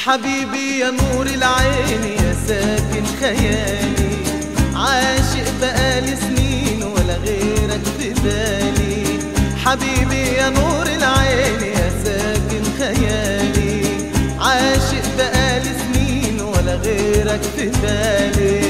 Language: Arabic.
حبيبي يا نور العين يا ساكن خيالي، عاشق بقالي سنين ولا غيرك في بالي. حبيبي يا نور العين يا ساكن خيالي، عاشق بقالي سنين ولا غيرك في بالي.